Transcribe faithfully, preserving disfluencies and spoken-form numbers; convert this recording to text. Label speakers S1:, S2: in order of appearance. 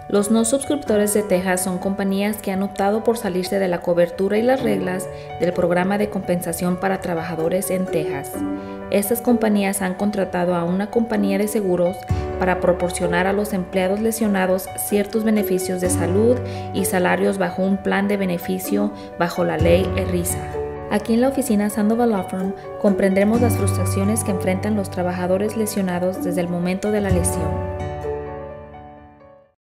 S1: Los no suscriptores de Texas son compañías que han optado por salirse de la cobertura y las reglas del programa de compensación para trabajadores en Texas. Estas compañías han contratado a una compañía de seguros para proporcionar a los empleados lesionados ciertos beneficios de salud y salarios bajo un plan de beneficio bajo la ley ERISA. Aquí en la oficina Sandoval Law Firm comprendemos las frustraciones que enfrentan los trabajadores lesionados desde el momento de la lesión.